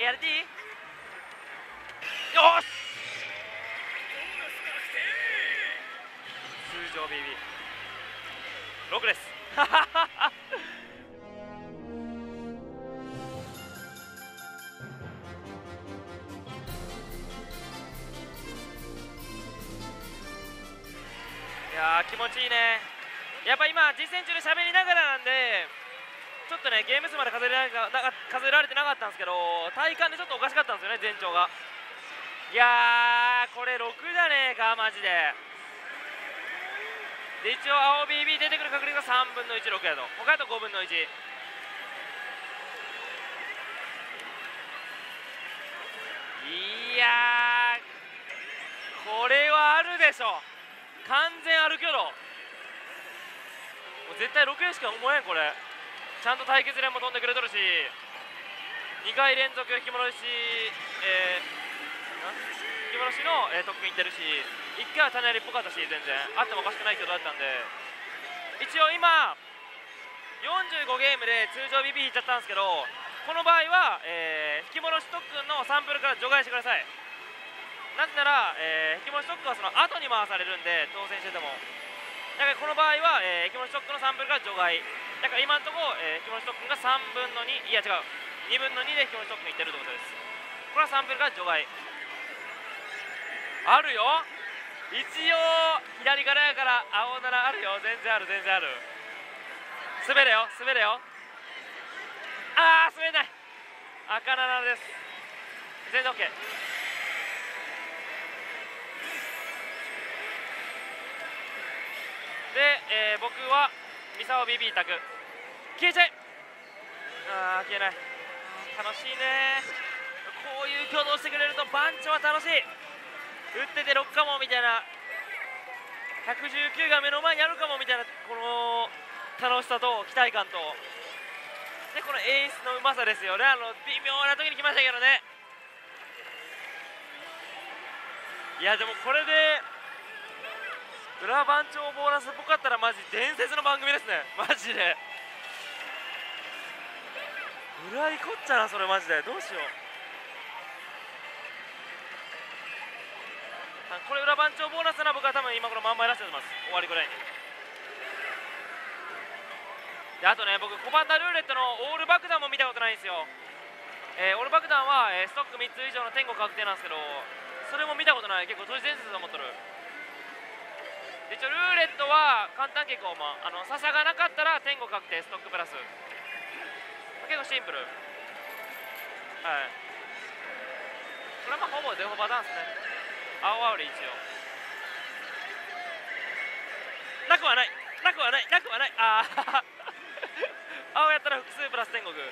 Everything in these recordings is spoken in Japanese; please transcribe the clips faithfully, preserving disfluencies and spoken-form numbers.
エーアールティー よし通常 ビービーろくですいやー気持ちいいね。やっぱ今実戦中で喋りながらなんでちょっとねゲーム数まで数えられなか数えられてなかったんですけど、体感でちょっとおかしかったんですよね、全長が。いやーこれろくだねーかマジで。で一応青 ビービー 出てくる確率がさんぶんのいち、ろくやと、他だとごぶんのいち。いやーこれはあるでしょ、完全あるけど、もう絶対ろくでしか思えんこれ。ちゃんと対決連も飛んでくれとるし、にかい連続引き戻し、えー、引き戻しの、えー、特訓いってるし、いっかいは種やりっぽかったし、全然あってもおかしくない挙動だったんで、一応今よんじゅうごゲームで通常 ビービー いっちゃったんですけど、この場合は、えー、引き戻し特訓のサンプルから除外してください。なぜなら、えー、引き戻し特訓はその後に回されるんで、当選してても。だからこの場合は、えー、引き戻し特訓のサンプルから除外だから、今のところ、えー、引き戻し特訓がさんぶんのに、いや違うにぶんのにで引き戻し特訓いってるってことです。これはサンプルから除外あるよ。一応左からやから青ならあるよ、全然ある全然ある。滑れよ滑れよ、あー滑れない、赤ななです。全然 OK。 で、えー、僕はミサオ ビービー 択消えちゃえ、あー消えない。楽しいね、こういう挙動してくれると番長は楽しい。打っててろくかもみたいな、ひゃくじゅうきゅうが目の前にあるかもみたいな、この楽しさと期待感と、でこの演出のうまさですよね。あの微妙な時に来ましたけどね。いやでもこれで裏番長ボーナスっぽかったらマジ伝説の番組ですね、マジで。裏いこっちゃなそれマジで、どうしよう。これ裏番長ボーナスなら僕は多分今このまんまやらせてます、終わりぐらいに。であとね、僕コマンダールーレットのオール爆弾も見たことないんですよ。えー、オール爆弾は、えー、ストックみっつ以上の天国確定なんですけど、それも見たことない。結構都市伝説だと思っとる。で一応ルーレットは簡単結構、まあ、あの笹がなかったら天国確定ストックプラス、結構シンプル。はい、これはまあほぼデフォパターンですね。青青で一応なくはないなくはないなくはない、ああ青やったら複数プラス天国。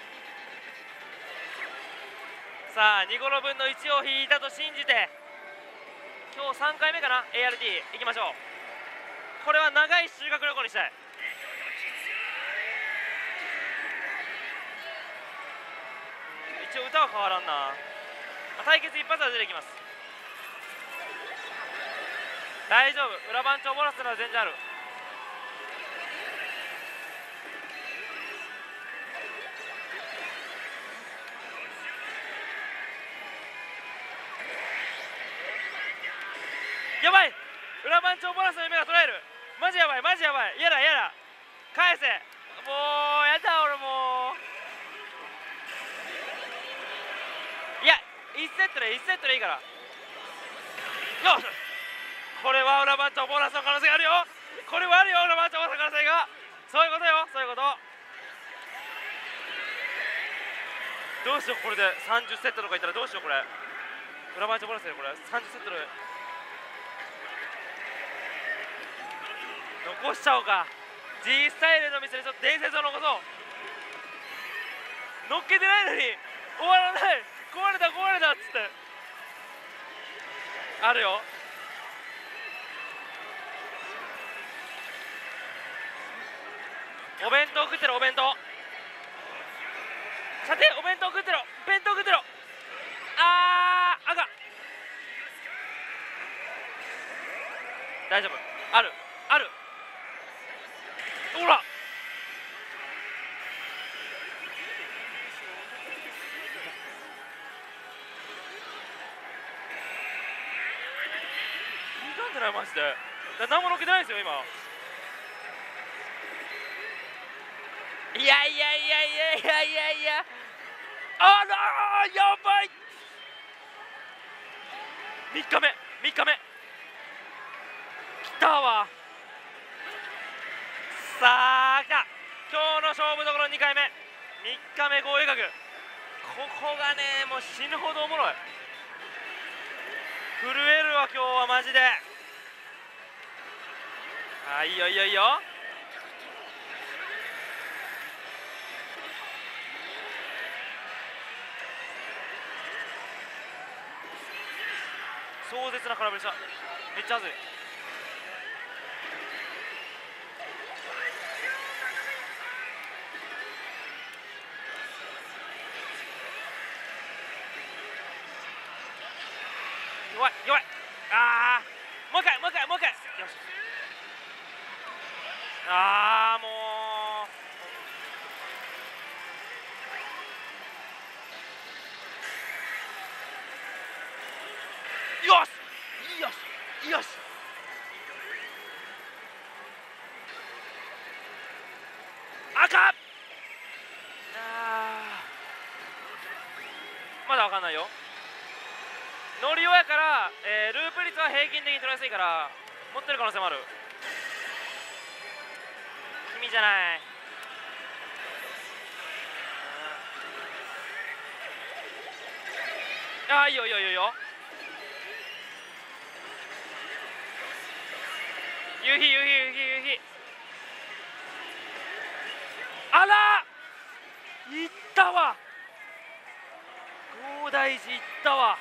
さあにごのぶんのいちを引いたと信じて、今日さんかいめかな エーアールティー いきましょう。これは長い修学旅行にしたい。一応歌は変わらんな。対決一発は出てきます。大丈夫、裏番長ボーナスなら全然ある。やばい、裏番長ボーナスの夢が捉える。マジやばいマジやばい、やだやだ、返せもう、やだ俺もう。いやいちセットでいちセットでいいから。よし、これは裏番長ボーナスの可能性があるよ。これはあるよ、裏番長ボーナスの可能性が。そういうことよ、そういうこと。どうしよう、これでさんじゅうセットとかいったらどうしよう。これ裏番長ボーナスでこれさんじゅうセットで残しちゃおうか。 G スタイルの店でちょっと伝説を残そう。乗っけてないのに終わらない、壊れた壊れたっつってあるよ。お弁当食ってろ、お弁当。さてお弁当食ってろ、弁当食ってろ。あー赤、大丈夫、あるある、ほらくないマジで。だ何ものけてないですよ今。いやいやいやいやいやいやいや、あらーやばい。みっかめみっかめきたわ。さあ来た、今日の勝負どころにかいめ、みっかめ合格。ここがねもう死ぬほどおもろい。震えるわ今日はマジで。あ、いいよいいよいいよ。壮絶な空振りした。めっちゃはずい。弱い弱い。あーもう一回もう一回もう一回。よし。あーもうよしよしよし。赤。あーまだわかんないよ。乗りやから、えー、ループ率は平均的に取りやすいから持ってる可能性もある。君じゃない。ああいいよいいよいいよいいよ。夕日夕日夕日夕日。あらいったわ。東大寺いったわ。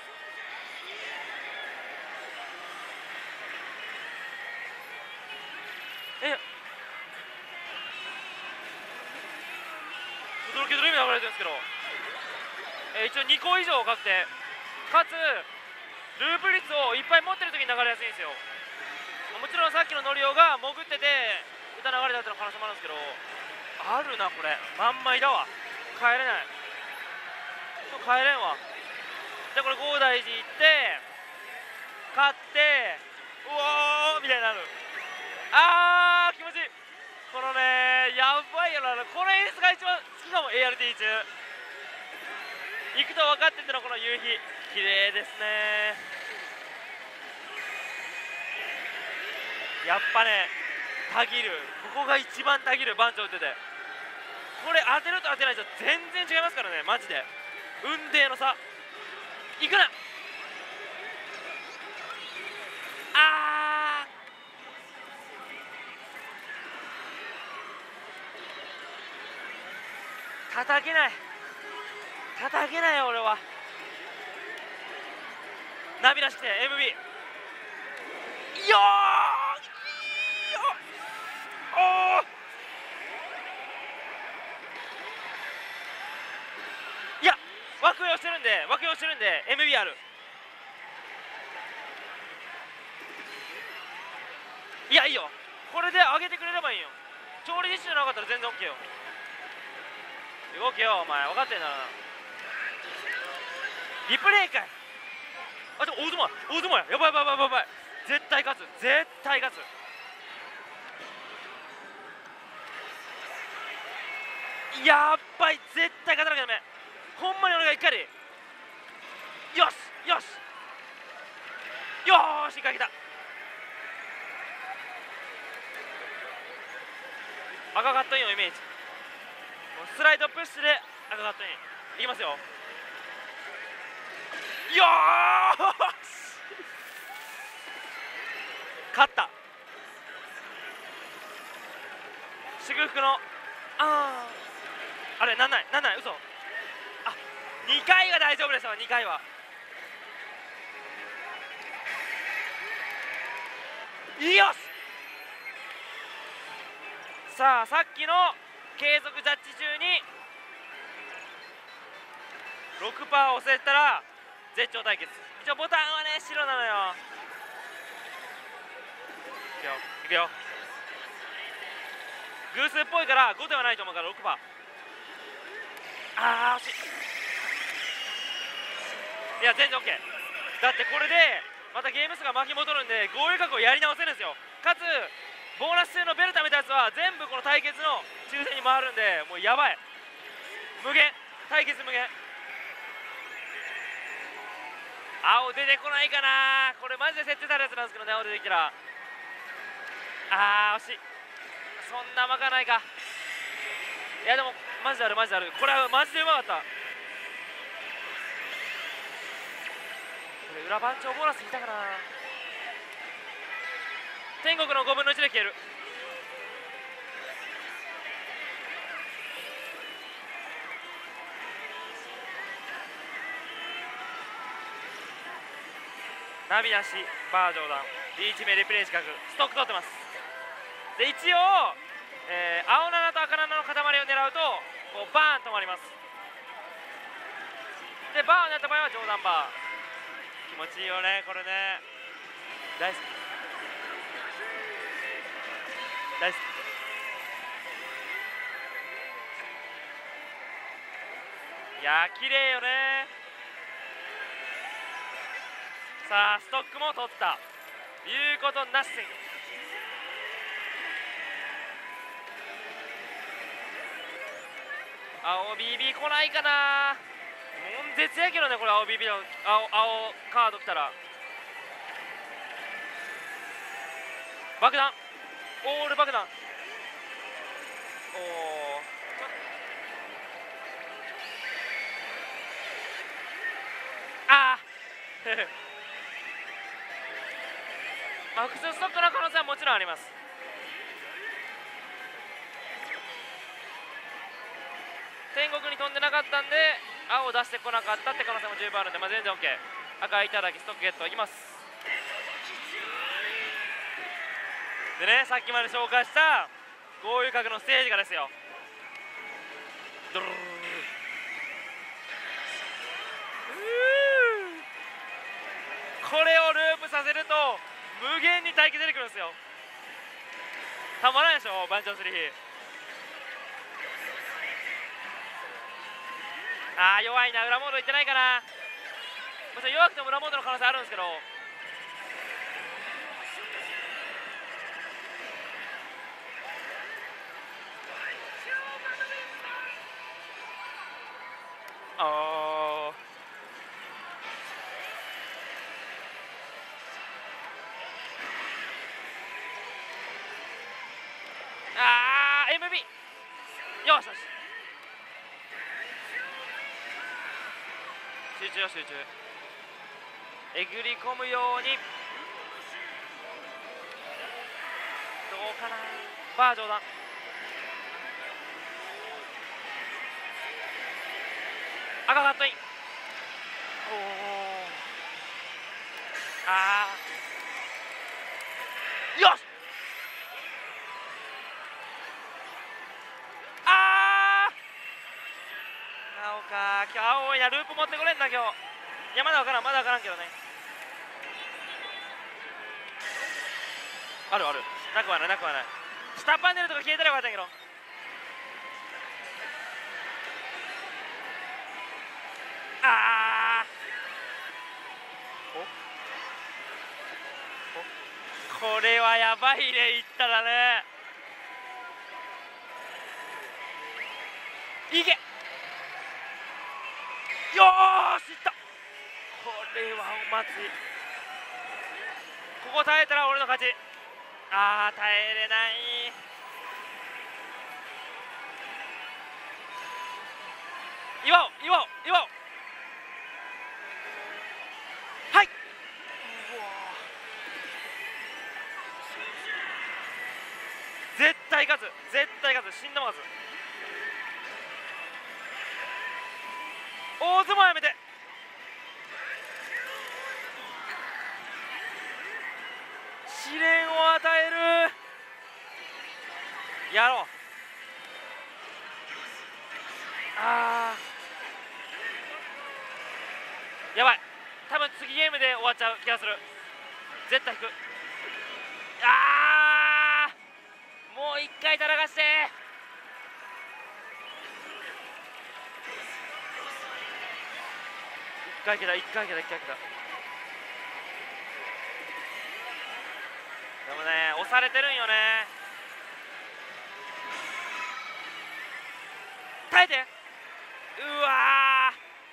え驚きの意味流れてるんですけど、えー、一応にこ以上確定かつループ率をいっぱい持ってる時に流れやすいんですよ。もちろんさっきのノリオが潜ってて歌流れたっての可能性もあるんですけど、あるなこれ。まんまいだわ。帰れない。帰れんわ。でこれ豪大寺行って勝ってうおーみたいになる。あー気持ちいい。このねやばいよな。この演出が一番好きかも。 エーアールティー 中行くと分かっててのこの夕日綺麗ですね。やっぱねたぎる。ここが一番たぎる。番長打っててこれ当てると当てないと全然違いますからねマジで。運命の差。いくな。あー叩けない叩けないよ俺は。ナビらしくて エムビー よーよおーいや枠用してるんで枠用してるんで エムビー ある。いやいいよこれで上げてくれればいいよ。調理実習じゃなかったら全然 OK よ。動けよお前分かってんだな。リプレイかい。あでも大相撲大相撲や。やばいやばいやばいやばい。絶対勝つ絶対勝つ。やっばい絶対勝たなきゃダメ。ほんまに俺が怒り。よしよしよーしいっかい来た。赤カットインをイメージ。スライドプッシュで赤カットインいきますよ。よーし勝った。祝福のあーあれなんないなんない嘘。あにかいが大丈夫ですよ。にかいはよし。さあさっきの継続ジャッジ中に ろくパーセント 押せたら絶頂対決。一応ボタンはね白なのよ。いくよいくよ。偶数っぽいからごではないと思うから ろくパーセント。あー惜しい。いや全然 OK だってこれでまたゲーム数が巻き戻るんで合意格をやり直せるんですよ。かつボーナス中のベル貯めたやつは全部この対決の抽選に回るんで、もうやばい、無限対決無限。青出てこないかな、これマジで設定されるやつなんですけどね。青出てきたらあー惜しい、そんな甘かないか。いやでもマジであるマジである、これはマジでうまかった。これ裏番長ボーナスいたかな。天国のごぶんのいちで消える。ナビなしバージョン弾リーチ目リプレイ資格ストック取ってます。で一応、えー、青ななと赤ななの塊を狙うとこうバーン止まります。でバーンを狙った場合は上段バー、気持ちいいよねこれね、大好き大好き。いやー綺麗よね。さあストックも取ったいうことなし。青 ビービー 来ないかな。悶絶やけどねこれ。青 ビービー の青青カード来たら爆弾、オール爆弾。おおああまあ複数ストックの可能性はもちろんあります。天国に飛んでなかったんで青を出してこなかったって可能性も十分あるんで、まあ、全然 OK。 赤いただきストックゲットいきます。でね、さっきまで紹介した合流角のステージがですよ、ドルルルルこれをループさせると無限に待機出てくるんですよ。たまらないでしょ番長スリー。あー弱いな、裏モードいってないかな。もちろん弱くても裏モードの可能性あるんですけど、あーあー エムビー よしよし集中よ集中、えぐり込むように。どうかな、バージョンだ。赤カットイン。おおあーよしあーなおか今日青いな、ループ持ってこれんな今日。いやまだ分からんまだ分からんけどね。あるある、なくはないなくはない。下パネルとか消えたらよかったんやけど。あーおおこれはやばいね、いったらね。いけよーしいった。これはお祭り、ここ耐えたら俺の勝ち。あー耐えれない。岩尾岩尾岩尾はい、うわ絶対勝つ絶対勝つ、死んだもん勝つ。大相撲やめて。試練を与えるやろう。あーやばい、多分次ゲームで終わっちゃう気がする。絶対引く。あーもう一回戦かして。一回いけた一回いけた一回いけた。 でもね押されてるんよね。耐えて。うわ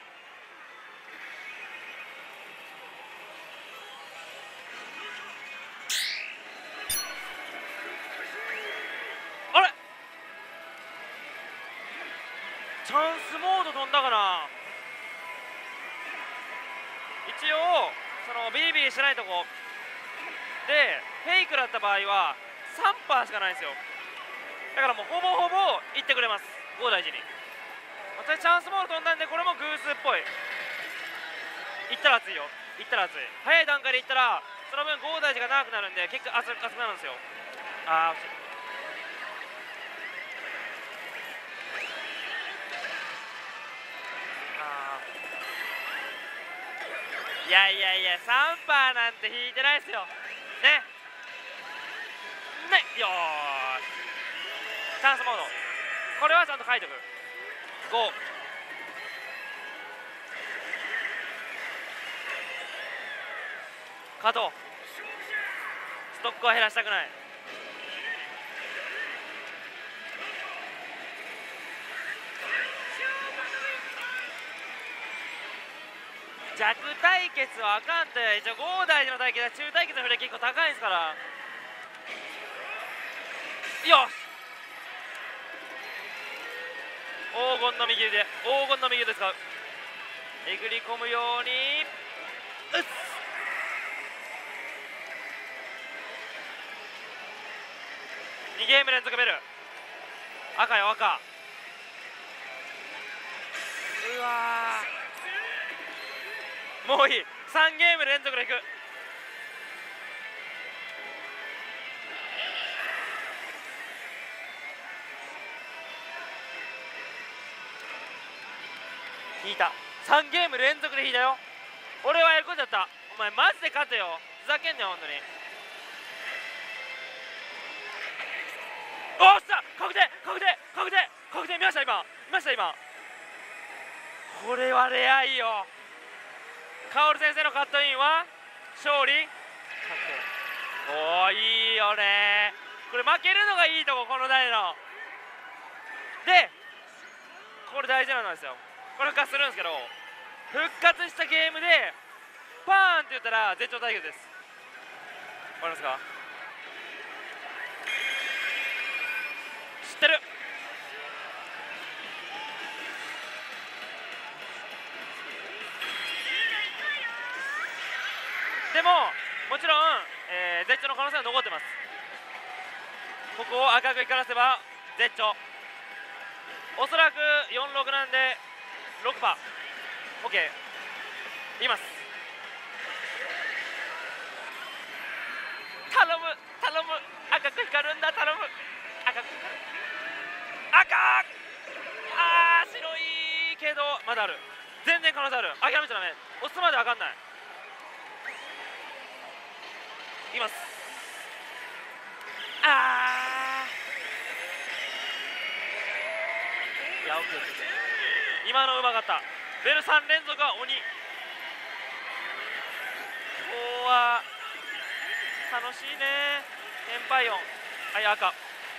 ー、あれチャンスモード飛んだかな。一応そのビリビリしないとこでフェイクだった場合は さんパーセント しかないんですよ。だからもうほぼほぼいってくれます、ゴー大事に。私チャンスモール飛んだんで、これも偶数っぽい。いったら熱いよ、いったら熱い。早い段階でいったらその分ゴー大事が長くなるんで結構熱くなるんですよ。あー惜しい。あーいやいやいやさんパーなんて引いてないですよね。ねよーし、チャンスモードこれはちゃんと書いておく。ご加藤ストックは減らしたくない。弱対決はあかんって。一応ゴー大事の対決は中対決の振り結構高いんですから。よし、黄金の右腕、黄金の右腕使う。えぐり込むように打つ。にゲーム連続ベル。赤よ赤。うわーもういい、さんゲーム連続でいく。引いた。さんゲーム連続で引いたよ。俺はやることだった。お前マジで勝てよ、ふざけんなよ本当に。おっしゃ確定確定確定確定見ました今見ました今。これはレアいよ。カオル先生のカットインは勝利確定。おおいいよねこれ。負けるのがいいとこ、この台のでこれ大事なんですよ。これ復活するんですけど、復活したゲームでパーンって言ったら絶頂対決です。わかりますか？知ってる。でももちろん、えー、絶頂の可能性は残ってます。ここを赤く光らせば絶頂。おそらくよんろくなんで ろくパーセント。 OK います。頼む頼む、赤く光るんだ、頼む。赤く光る、赤あー白いけどまだある。全然可能性ある。諦めちゃダメ。押すまで分かんない。います。あーいや OK。 今のうまかった。ベルさん連続は鬼。ここは楽しいね。テンパイオン、はい赤。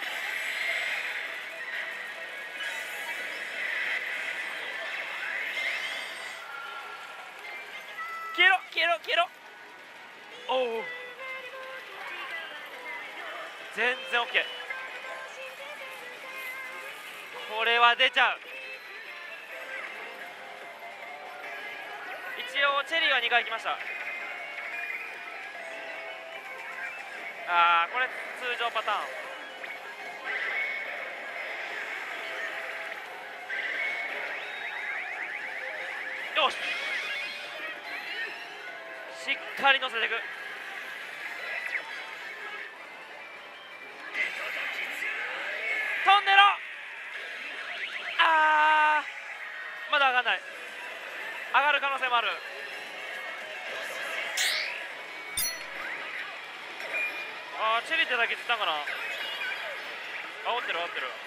消えろ消えろ消えろ。おお全然 OK。 これは出ちゃう。一応チェリーはにかい来ました。あーこれ通常パターン。よししっかり乗せていく。飛んでろ。あーまだ上がんない。上がる可能性もある。あーチェリーってだけ言ったんかな。煽ってる煽ってる。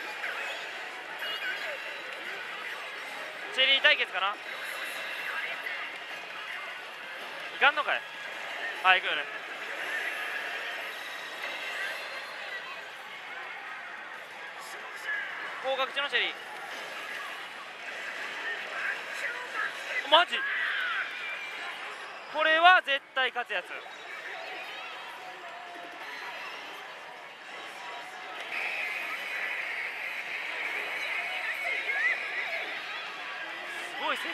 チェリー対決かな。いかんのかい。あ、行くよね。 広角中のチェリー、マジこれは絶対勝つやつ。すごいセクシーね。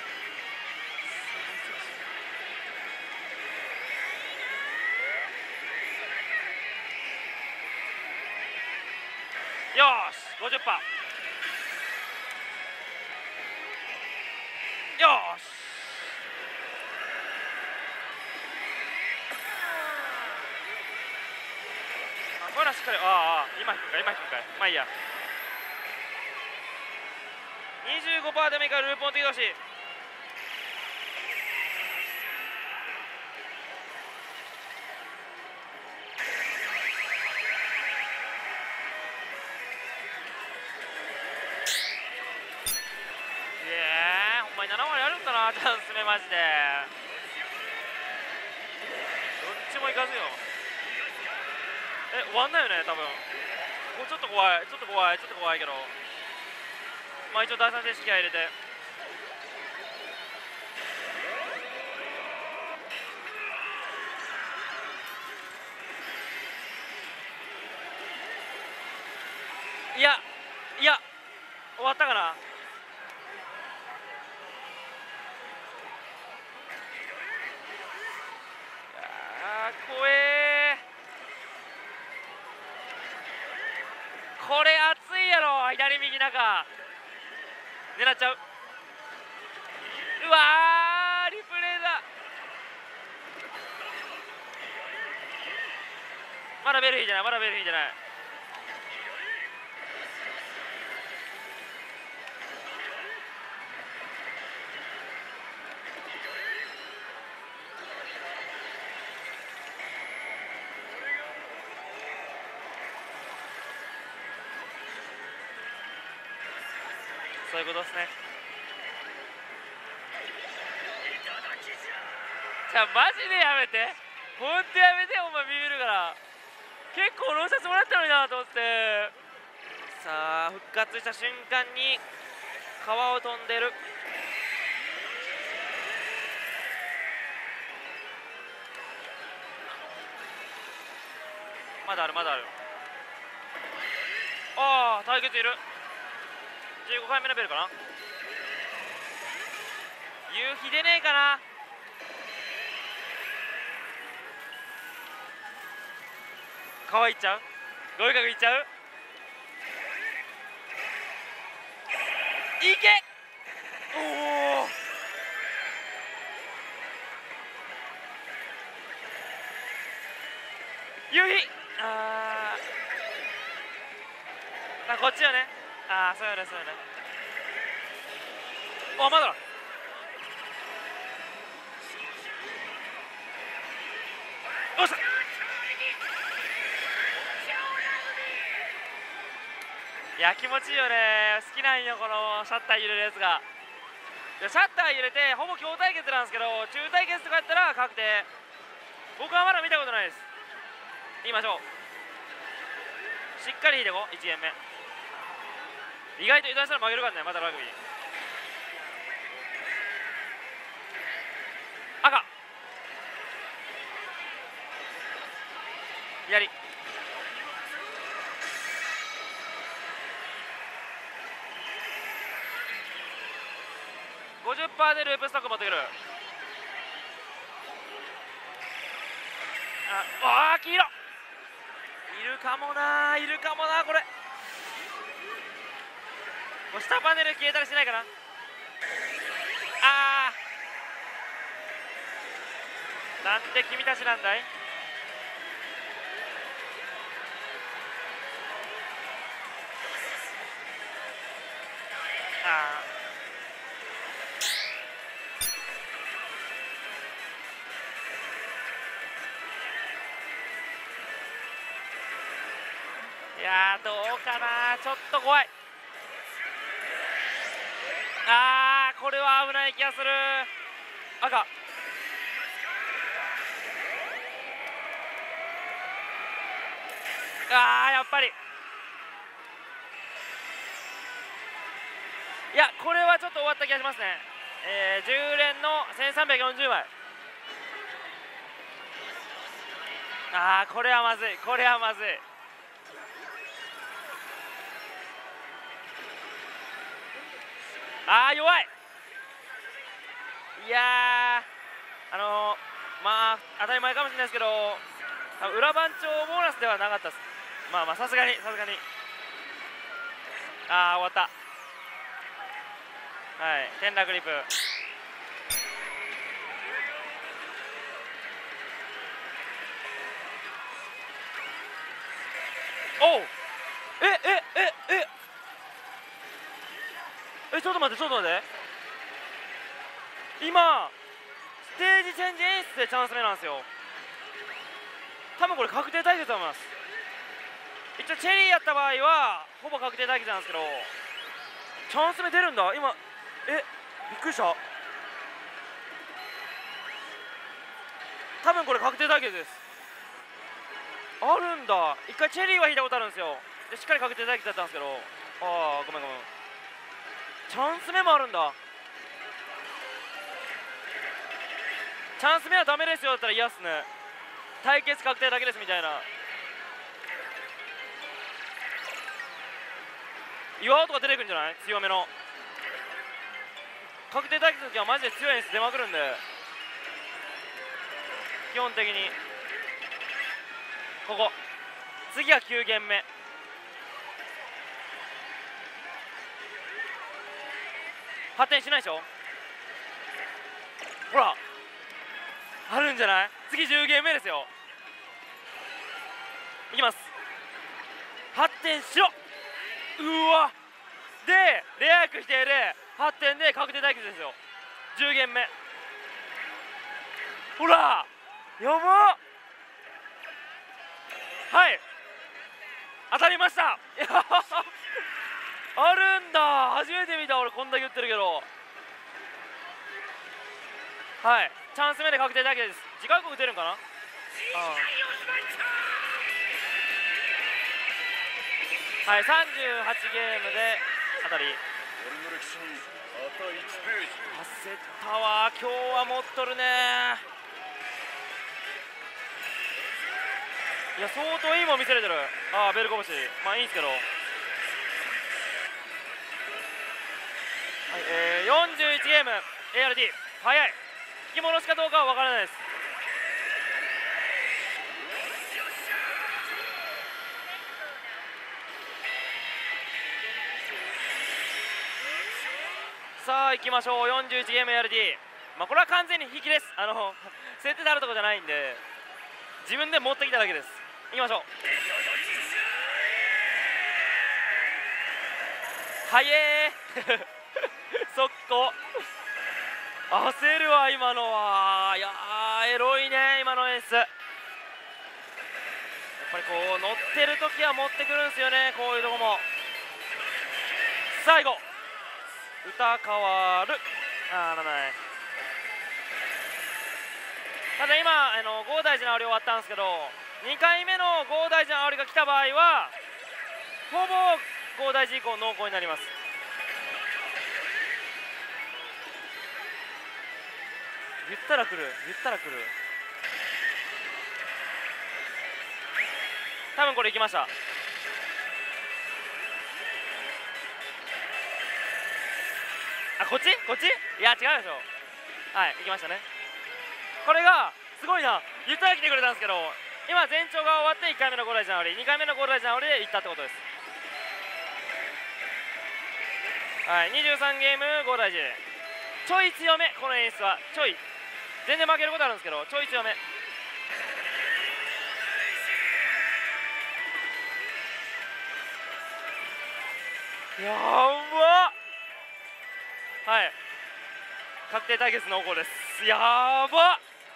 よーし ごじゅっパーセント よーしあこれはしっかり、ああ今引くか今引くかい、まあいいや。 にじゅうごパーセント でもいいからループ持ってきてほしい。えー、ほんまになな割あるんだなチャンス目マジで。どっちもいかずよ。え終わんないよね多分。もうちょっと怖いちょっと怖いちょっと怖いけど、まあ一応第三形式は入れて。いやいや終わったかな。あー怖えー、これ熱いやろ。左右中狙っちゃう。うわーリプレイだ。まだベルギーじゃないまだベルギーじゃない。そういうことですね。じゃあマジでやめて、ほんとやめて、お前ビビるから。結構乗せてもらったのになと思って。さあ復活した瞬間に川を飛んでる。まだあるまだある。ああ対決いる。じゅうごかいめのベルかな。夕日出ねえかな。川いっちゃう。ゴリカグいっちゃう。いけ。おお夕日。あーあこっちよね。ああそうよねそうよね。おまだだ。よっしゃ。いや気持ちいいよね。好きなんよこのシャッター揺れるやつが。シャッター揺れてほぼ強対決なんですけど、中対決とかやったら確定。僕はまだ見たことないです。言いましょう。しっかり引いてこいちゲーム目。意外と油断したら負けるからね。またラグビー赤左。ごじゅっパーセント でループストック持ってくる。ああ黄色いるかもな。いるかもなこれ。もう下パネル消えたりしないかな。あーなんで君たちなんだい。あーいやーどうかな。ちょっと怖い。あーこれは危ない気がする。赤あーやっぱりやこれはちょっと終わった気がしますね。えー、じゅう連のせんさんびゃくよんじゅうまい。あーこれはまずい、これはまずい。あー弱い。いやーあのー、まあ当たり前かもしれないですけど、裏番長ボーナスではなかったです。まあまあさすがにさすがにああ終わった。はい転落リプ。おうえええええちょっと待ってちょっと待って、今ステージチェンジ演出でチャンス目なんですよ。多分これ確定対決だと思います。一応チェリーやった場合はほぼ確定対決なんですけど、チャンス目出るんだ今。えびっくりした。多分これ確定対決です。あるんだ。一回チェリーは引いたことあるんですよ。でしっかり確定対決だったんですけど、ああごめんごめん、チャンス目もあるんだ。チャンス目はダメですよだったら嫌っすね。対決確定だけですみたいな。岩尾とか出てくるんじゃない？強めの確定対決の時はマジで強い演出出まくるんで、基本的にここ次がきゅうゲーム目。発展しないでしょ。ほらあるんじゃない？次じゅうゲーム目ですよ。いきます。発展しろ。うわでレア役否定で発展で確定対決ですよ。じゅうゲーム目ほらやばっ。はい当たりました。いやあるんだ、初めて見た。俺こんだけ言ってるけど。はいチャンス目で確定だけです。次回国出るんかな。ああはいさんじゅうはちゲームで当たり。焦ったわ今日は持っとるね。いや相当いいもん見せれてる。ああベルコブシまあいいんですけど、はいえー、よんじゅういちゲーム エーアールディー 早い。引き戻しかどうかは分からないです。さあ行きましょう。よんじゅういちゲーム エーアールディー、まあこれは完全に引きです。あの設定であるとこじゃないんで自分で持ってきただけです。行きましょう。はえー速攻焦るわ今のは。いやーエロいね今の演出。やっぱりこう乗ってる時は持ってくるんですよねこういうとこも。最後歌変わる。あーならない。ただ今あのゴー大寺のあり終わったんですけど、にかいめのゴー大寺のありが来た場合はほぼゴー大寺以降濃厚になります。言ったら来る言ったら来る。多分これ行きました。あこっちこっちいや違うでしょ。はい行きましたね。これがすごいな。言ったら来てくれたんですけど今前兆が終わっていっかいめのゴールライジャン折りにかいめのゴールライジャン折りで行ったってことです。はいにじゅうさんゲームゴールライジちょい強め。この演出はちょい全然負けることあるんですけどちょい強め。やばっ。はい確定対決濃厚です。やばっ。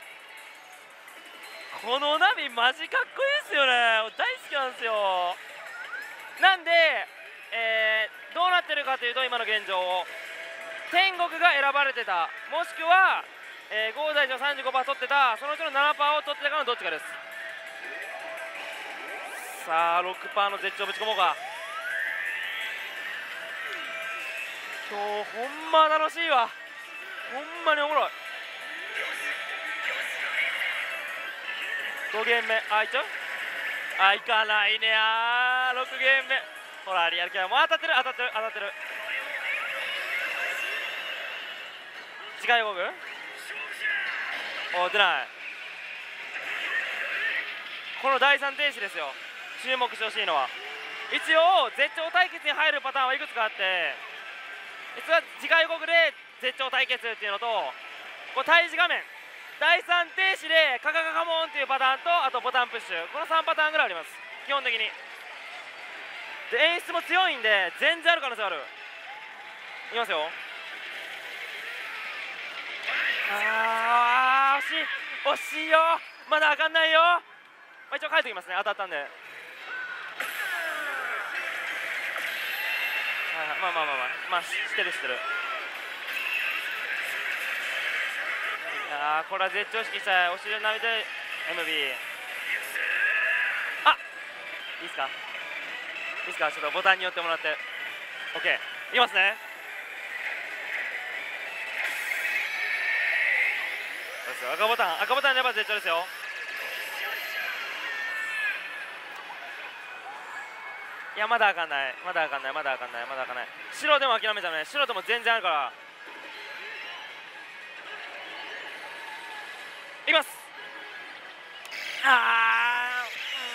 このナビマジかっこいいですよね。大好きなんですよ。なんで、えー、どうなってるかというと今の現状天国が選ばれてたもしくは、えー、ゴー大寺の さんじゅうごパーセント 取ってたそのうちの ななパーセント を取ってたかのどっちかです。さあ ろくパーセント の絶頂ぶち込もうか。 今日ほんま楽しいわ。ほんまにおもろい。ごゲーム目、あいちゃう、あいかないね。あーろくゲーム目、ほらリアルキャラもう当たってる当たってる当たってる。次回予告お出ない。この第三停止ですよ、注目してほしいのは。一応絶頂対決に入るパターンはいくつかあって、実は次回予告で絶頂対決っていうのと、これ対峙画面第三停止でカカカカモンっていうパターンと、あとボタンプッシュ、このさんパターンぐらいあります、基本的に。で演出も強いんで全然ある可能性ある。いきますよ。あー惜しい惜しいよ、まだあかんないよ。まあ、一応書いておきますね、当たったんで。はいはい、まあまあまあまあまあしてるしてる。あーこれは絶頂式したい。お尻を舐めて エムビー。 あいいっすかいいっすか、ちょっとボタンに寄ってもらって OK いきますね。そうですよ、赤ボタン赤ボタンでやっぱ絶頂ですよ。いやまだあかんないまだあかんないまだあかんないまだあかんない。白でも諦めちゃうね。白でも全然あるから。いきます。あ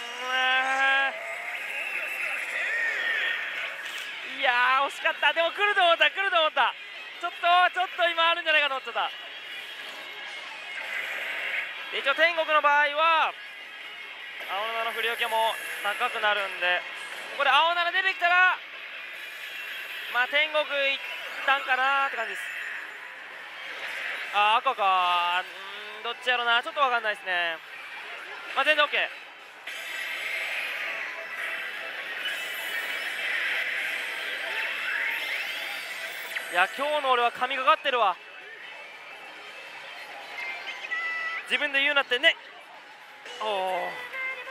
ー、いやー惜しかった。でも来ると思った来ると思った。ちょっとちょっと今あるんじゃないかと思っちゃった。で一応天国の場合は青菜の振り分けも高くなるんで、ここで青菜出てきたらまあ天国行ったんかなーって感じです。あー赤か、うんどっちやろな、ちょっと分かんないですね。まあ全然 OK。いや今日の俺は神がかってるわ。自分で言うなってね。おお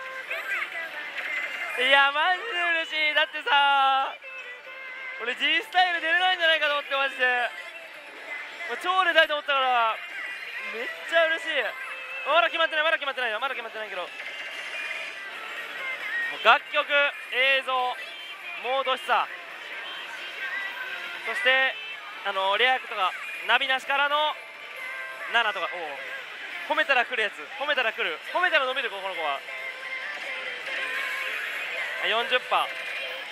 いやマジで嬉しい。だってさ俺 G スタイル出れないんじゃないかと思ってマジでもう超出たいと思ったからめっちゃ嬉しい。まだ決まってないまだ決まってないよまだ決まってないけど、もう楽曲映像モードしさ、そしてあのレア役とかナビなしからのななとか、おお褒めたら来るやつ、褒めたら来る、褒めたら伸びるこの子は よんじゅっパーセン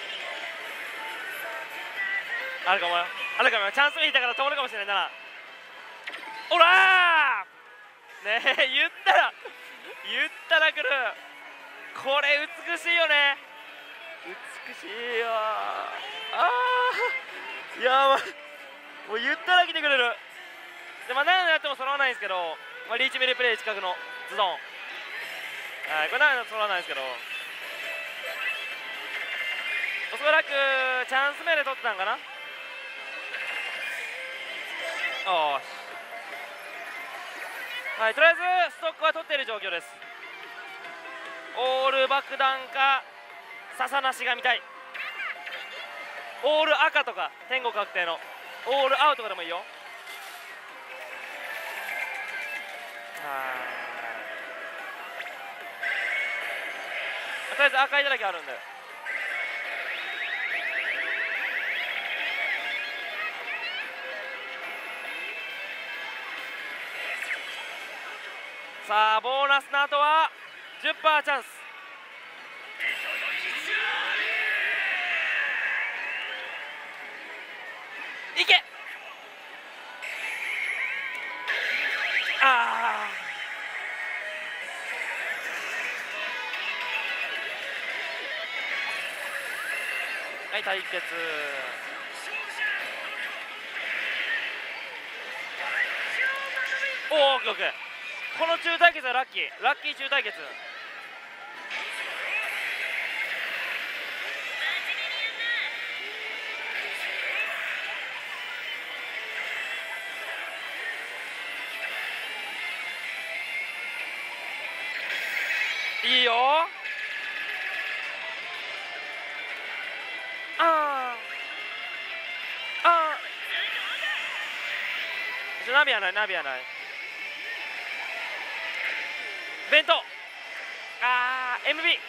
ト あるかもよあるかもよ。チャンス目引いたから止まるかもしれないな。おらーねえ言ったら言ったら来る。これ美しいよね。美しいよ。あーいやばいもう言ったら来てくれる。でまあ何やっても揃わないんですけど、まあ、リーチメリプレイ近くのズドン、はい、これ何やっても揃わないんですけど、おそらくチャンス目で取ってたんかな。おーし、はい、とりあえずストックは取っている状況です。オール爆弾か笹なしが見たい。オール赤とか天国確定のオール青とかでもいいよ。とりあえず赤いだらけあるんで、さあボーナスの後は じゅっパーセント チャンス。いけ。あーはい対決。おおオッケーオッケー。この中対決はラッキーラッキー中対決。いいよ。あーあーナビはない、ナビはない。弁当、あー エムビ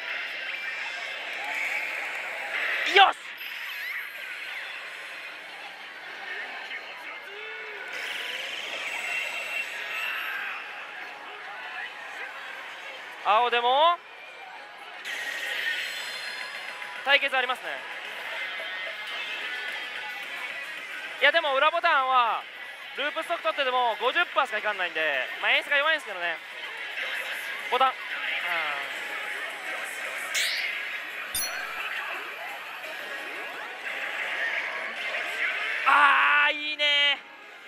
ー、よし。青でも対決ありますね。いやでも裏ボタンはループストック取ってても ごじゅっパーセント しかいかんないんで、まあ演出が弱いんですけどね。ボタン、ああいいね。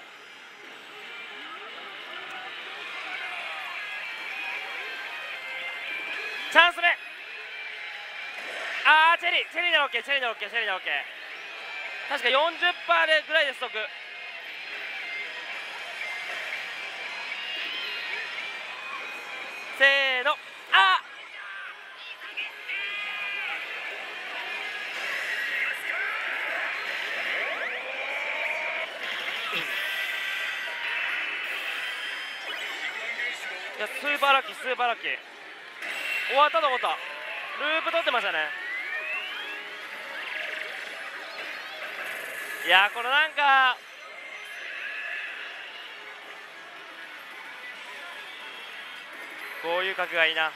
チャンス目、あーチェリーチェリーで OK、 チェリーで OK、 チェリーで OK。 確か よんじゅっパーセント でぐらいでストック。せーの、あいやスーパーラッキー、スーパーラッキー。終わったと思った。ループ取ってましたね。いやーこれなんかこういう角がいいな。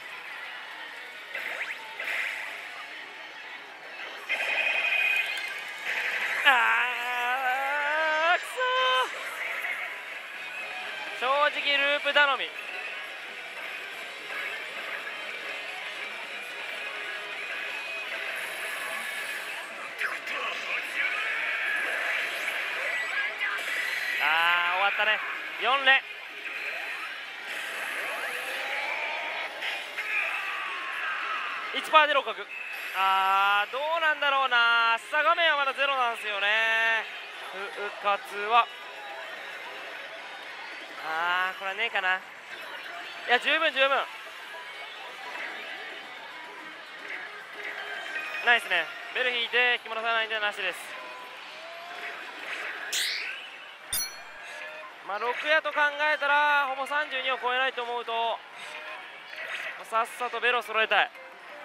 あーくそー、正直ループ頼み。あー終わったね。よん連、いちパーセント で六角。あーどうなんだろうな。下画面はまだゼロなんですよね。復活はあーこれはねえかな。いや十分十分ナイスね。ベル引いて引き戻さないんでなしです。まあろくやと考えたらほぼさんじゅうにを超えないと思うとさっさとベロ揃えたい。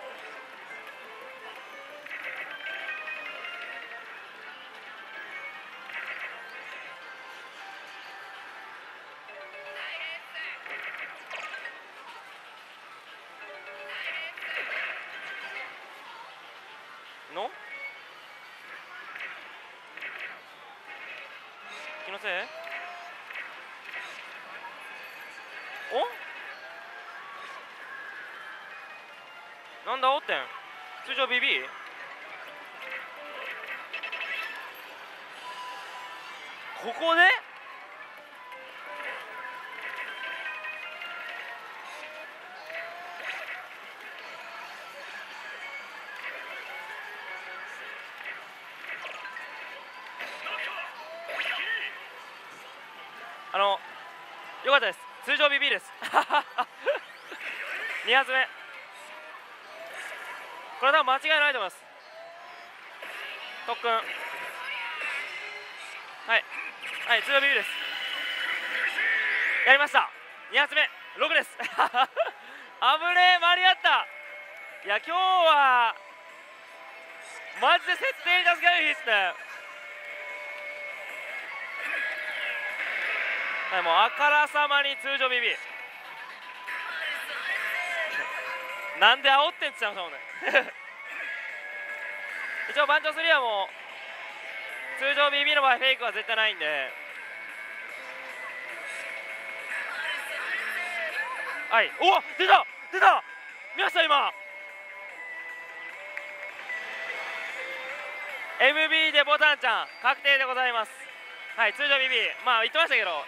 の気のせいおなんだおってん。通常 ビービー ここであのよかったです。通常 ビービー ですに発目、これ多分間違いないと思います。特訓、はいはい通常 ビービー です。やりました。に発目ろくですあぶねえ、間に合った。いや今日はマジで設定に助かる日ですね。はい、もうあからさまに通常 ビービー なんで煽ってんっちゃうもんね一応番長スリーはもう通常 ビービー の場合フェイクは絶対ないんで、はい、おっ出た出た見ました今 エムビー でボタンちゃん確定でございます。はい、通常 ビービー まあ言ってましたけど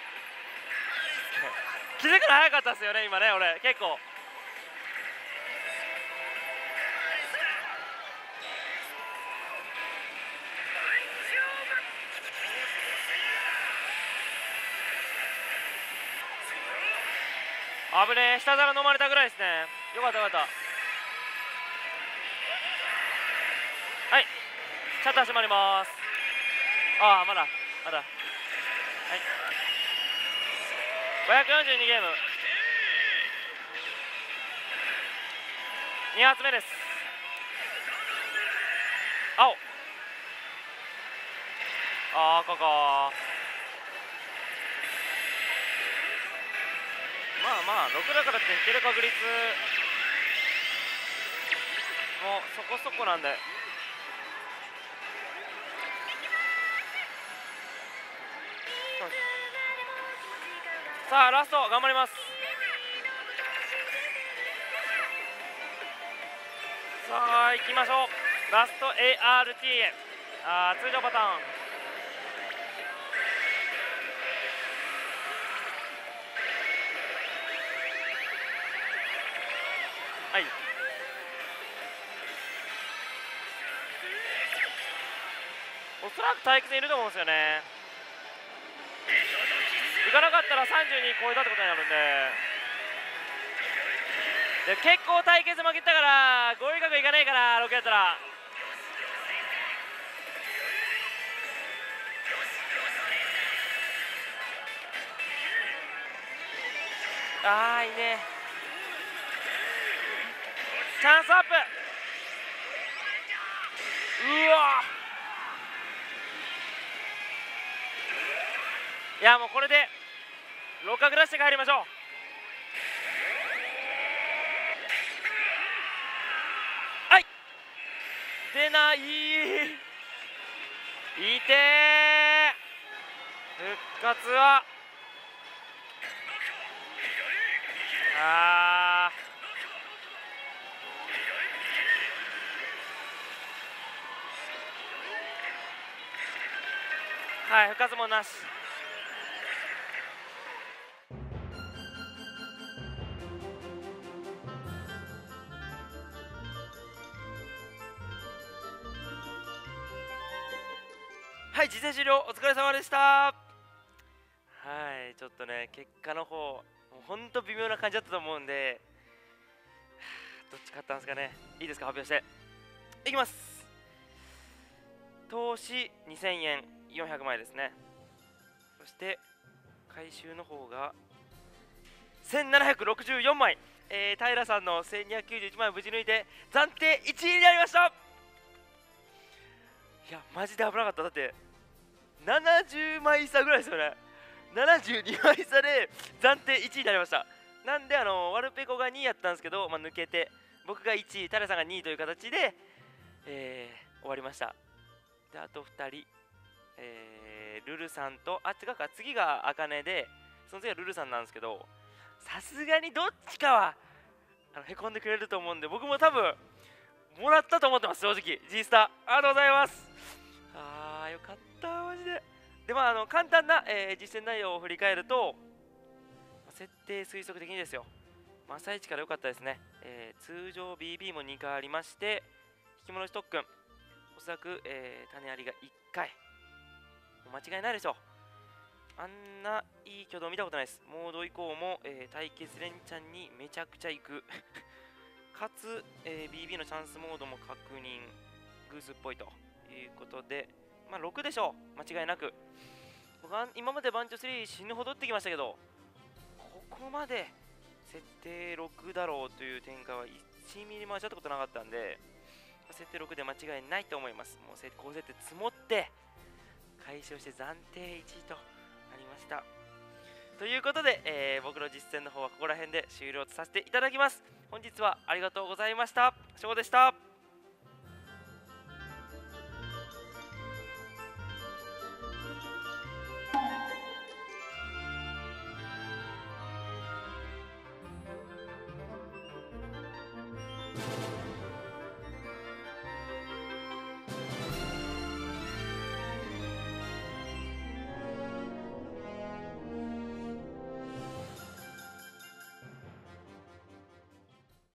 気づくの早かったですよね今ね。俺結構危ねえ、下皿飲まれたぐらいですね。よかったよかった。はいシャッター閉まります。ああまだまだはいごひゃくよんじゅうにゲームに発目です。青あ赤か。まあまあろくだからって引ける確率もそこそこなんで、さあラスト頑張ります。さあ行きましょう。ラスト エーアールティー へ。あー通常パターン。はい、おそらく対決にいると思うんですよね。行かなかったらさんじゅうに超えたってことになるんで、で結構対決負けたから合理角いかないかな。ろくやったらあーいいね。チャンスアップ。うわいやもうこれで六角出して帰りましょう。はい出ない。いてー復活はあーはい復活もなし。はい実践終了お疲れ様でした。はいちょっとね結果の方ほんと微妙な感じだったと思うんで、どっち勝ったんですかね。いいですか発表していきます。投資にせんえんよんひゃくまいですね。そして回収の方がせんななひゃくろくじゅうよんまい、えー、平さんのせんにひゃくきゅうじゅういちまいを無事抜いて暫定いちいになりました。いやマジで危なかった。だってななじゅうまい差ぐらいですよね。ななじゅうにまい差で暫定いちいになりました。なんであのワルペコがにいやったんですけど、まあ、抜けて僕がいちい、タレさんがにいという形で、えー、終わりました。であとふたり、えー、ルルさんとあ違うか次がアカネでその次はルルさんなんですけど、さすがにどっちかはあのへこんでくれると思うんで、僕も多分もらったと思ってます。正直 G スタありがとうございます。あーよかったマジで。でまああの簡単な、えー、実践内容を振り返ると、設定推測的にですよ、朝一から良かったですね。えー、通常 ビービー もにかいありまして、引き戻し特訓おそらく、えー、種ありがいっかい、間違いないでしょう。あんないい挙動見たことないです。モード以降も、えー、対決連チャンにめちゃくちゃ行くかつ、えー、ビービー のチャンスモードも確認、グースっぽいということで、まあろくでしょう間違いなく。僕は今までバンチョスリー死ぬほど打ってきましたけど、ここまで設定ろくだろうという展開はいちミリも味わったことなかったんで、設定ろくで間違いないと思います。もう高設定積もって解消して暫定いちいとなりました。ということで、えー、僕の実践の方はここら辺で終了とさせていただきます。本日はありがとうございました。翔でした。